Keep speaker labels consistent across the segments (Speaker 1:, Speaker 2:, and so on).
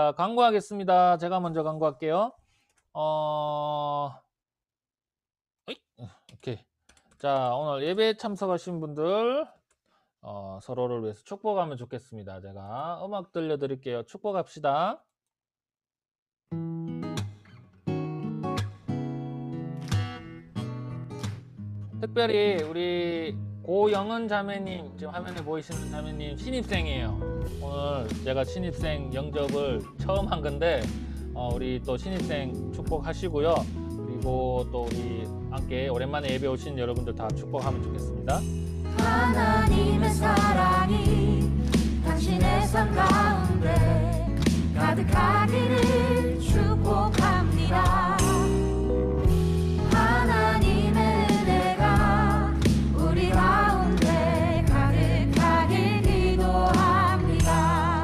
Speaker 1: 자, 광고하겠습니다. 제가 먼저 광고할게요. 어이? 오케이. 자, 오늘 예배에 참석하신 분들 서로를 위해서 축복하면 좋겠습니다. 제가 음악 들려드릴게요. 축복합시다. 특별히 우리 고영은 자매님, 지금 화면에 보이시는 자매님 신입생이에요. 오늘 제가 신입생 영접을 처음 한 건데 우리 또 신입생 축복하시고요. 그리고 또 우리 함께 오랜만에 예배 오신 여러분들 다 축복하면 좋겠습니다.
Speaker 2: 하나님의 사랑이 당신의 삶 가운데 가득하기를 축복합니다. 하나님의 은혜가 우리 가운데 가득하길 기도합니다.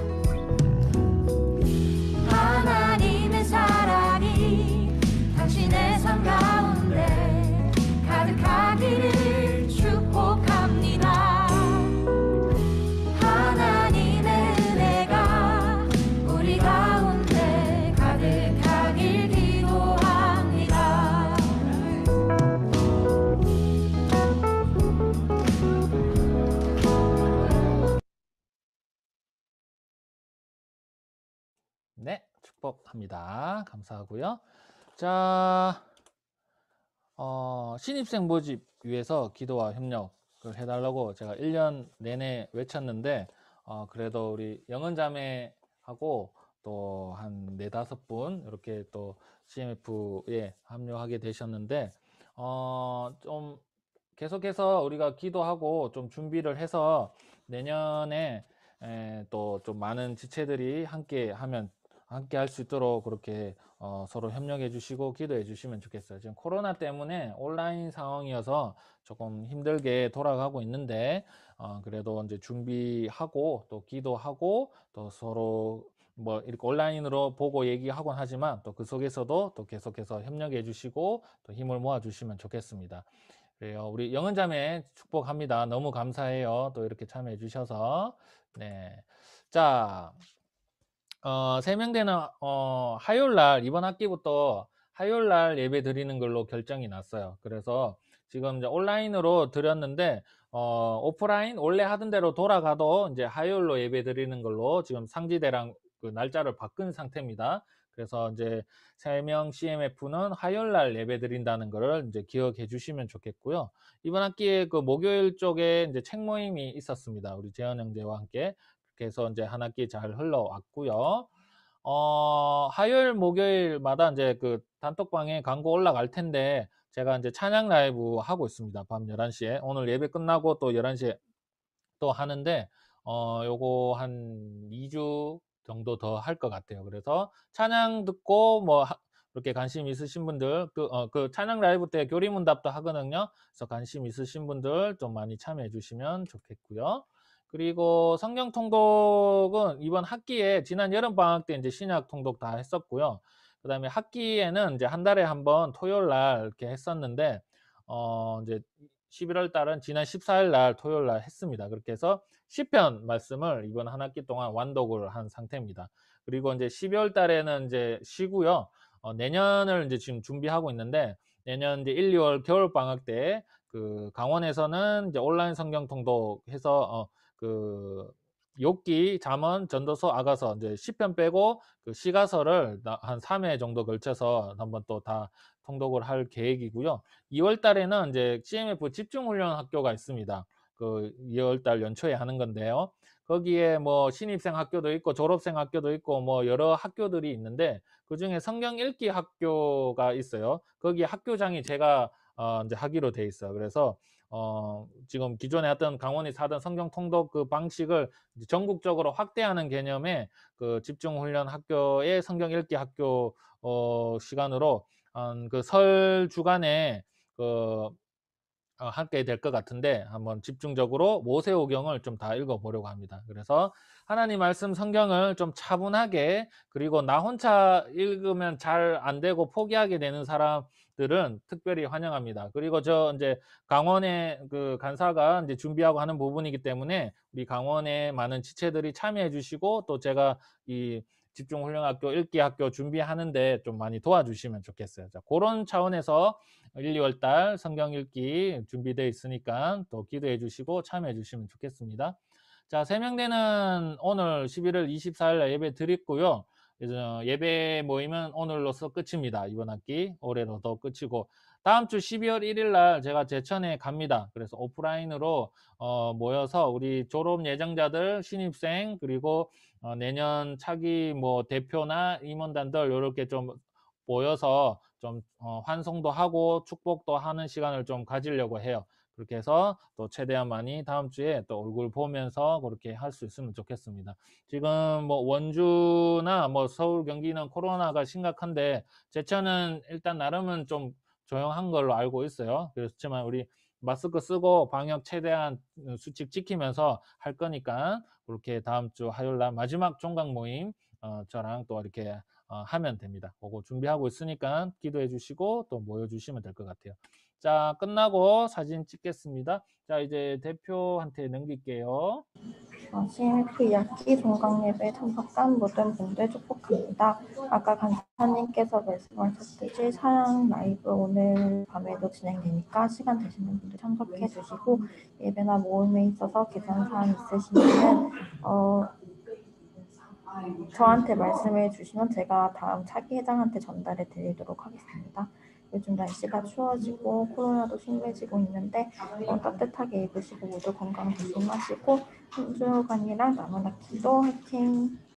Speaker 2: 하나님의 사랑이 당신의 삶 가운데 가득하기를 축복합니다. 하나님의 은혜가 우리 가운데 가득하길 기도합니다.
Speaker 1: 네, 축복합니다. 감사하고요. 자, 신입생 모집 위해서 기도와 협력을 해달라고 제가 1년 내내 외쳤는데 그래도 우리 영은자매하고 또 한 4-5분 이렇게 또 CMF에 합류하게 되셨는데 좀 계속해서 우리가 기도하고 좀 준비를 해서 내년에 또 좀 많은 지체들이 함께 할 수 있도록 그렇게 서로 협력해 주시고 기도해 주시면 좋겠어요. 지금 코로나 때문에 온라인 상황이어서 조금 힘들게 돌아가고 있는데 그래도 이제 준비하고 또 기도하고 또 서로 뭐 이렇게 온라인으로 보고 얘기하곤 하지만 또 그 속에서도 또 계속해서 협력해 주시고 또 힘을 모아 주시면 좋겠습니다. 그래요. 우리 영은자매 축복합니다. 너무 감사해요. 또 이렇게 참여해 주셔서. 네. 자, 세명대는 화요일 날 이번 학기부터 화요일 날 예배 드리는 걸로 결정이 났어요. 그래서 지금 이제 온라인으로 드렸는데 오프라인 원래 하던 대로 돌아가도 이제 화요일로 예배 드리는 걸로 지금 상지대랑 그 날짜를 바꾼 상태입니다. 그래서 이제 3명 CMF는 화요일 날 예배 드린다는 거를 이제 기억해 주시면 좋겠고요. 이번 학기에 그 목요일 쪽에 이제 책 모임이 있었습니다. 우리 재현 형제와 함께. 그래서 이제 한 학기 잘 흘러왔고요. 화요일, 목요일마다 이제 그 단톡방에 광고 올라갈 텐데 제가 이제 찬양 라이브 하고 있습니다. 밤 11시에. 오늘 예배 끝나고 또 11시에 또 하는데 요거 한 2주 정도 더 할 것 같아요. 그래서 찬양 듣고 뭐 이렇게 관심 있으신 분들 그 찬양 라이브 때 교리문답도 하거든요. 그래서 관심 있으신 분들 좀 많이 참여해 주시면 좋겠고요. 그리고 성경 통독은 이번 학기에 지난 여름 방학 때 이제 신약 통독 다 했었고요. 그다음에 학기에는 이제 한 달에 한 번 토요일 날 이렇게 했었는데 이제 11월 달은 지난 14일 날 토요일 날 했습니다. 그렇게 해서 10편 말씀을 이번 한 학기 동안 완독을 한 상태입니다. 그리고 이제 12월 달에는 이제 쉬고요. 내년을 이제 지금 준비하고 있는데 내년 이제 1, 2월 겨울 방학 때 그 강원에서는 이제 온라인 성경 통독해서 그 욥기, 잠언, 전도서, 아가서 이제 10편 빼고 그 시가서를 한 3회 정도 걸쳐서 한번 또 다 통독을 할 계획이고요. 2월 달에는 이제 CMF 집중훈련 학교가 있습니다. 그 2월 달 연초에 하는 건데요. 거기에 뭐 신입생 학교도 있고 졸업생 학교도 있고 뭐 여러 학교들이 있는데 그중에 성경 읽기 학교가 있어요. 거기 학교장이 제가 이제 하기로 돼 있어요. 그래서 지금 기존에 하던 강원에서 하던 성경 통독 그 방식을 이제 전국적으로 확대하는 개념의 그 집중훈련 학교의 성경 읽기 학교 시간으로 그 설 주간에 그 하게 될 것 같은데 한번 집중적으로 모세오경을 좀 다 읽어보려고 합니다. 그래서 하나님 말씀 성경을 좀 차분하게 그리고 나 혼자 읽으면 잘 안 되고 포기하게 되는 사람들은 특별히 환영합니다. 그리고 저 이제 강원의 그 간사가 이제 준비하고 하는 부분이기 때문에 우리 강원의 많은 지체들이 참여해 주시고 또 제가 이 집중훈련학교, 읽기학교 준비하는데 좀 많이 도와주시면 좋겠어요. 자, 그런 차원에서 1, 2월 달 성경 읽기 준비되어 있으니까 또 기도해 주시고 참여해 주시면 좋겠습니다. 자, 세명대는 오늘 11월 24일 날 예배 드리고요. 예배 모임은 오늘로서 끝입니다. 이번 학기 올해로도 끝이고 다음 주 12월 1일 날 제가 제천에 갑니다. 그래서 오프라인으로 모여서 우리 졸업 예정자들, 신입생 그리고 내년 차기 뭐 대표나 임원단들 이렇게 좀 모여서 좀 환송도 하고 축복도 하는 시간을 좀 가지려고 해요. 그렇게 해서 또 최대한 많이 다음 주에 또 얼굴 보면서 그렇게 할 수 있으면 좋겠습니다. 지금 뭐 원주나 뭐 서울, 경기는 코로나가 심각한데 제천은 일단 나름은 좀 조용한 걸로 알고 있어요. 그렇지만 우리 마스크 쓰고 방역 최대한 수칙 지키면서 할 거니까 그렇게 다음 주 화요일 날 마지막 종강 모임 저랑 또 이렇게 하면 됩니다. 그거 준비하고 있으니까 기도해 주시고 또 모여 주시면 될 것 같아요. 자, 끝나고 사진 찍겠습니다. 자, 이제 대표한테 넘길게요.
Speaker 3: CMF 2학기 종강예배 참석한 모든 분들 축복합니다. 아까 간사님께서 말씀하셨듯이 사양 라이브 오늘 밤에도 진행되니까 시간 되시는 분들 참석해 주시고 예배나 모임에 있어서 개선사항 있으시면 저한테 말씀해 주시면 제가 다음 차기 회장한테 전달해 드리도록 하겠습니다. 요즘 날씨가 추워지고 코로나도 심해지고 있는데 따뜻하게 입으시고 모두 건강 조심하시고 한 주간이랑 남은 학기도 화이팅!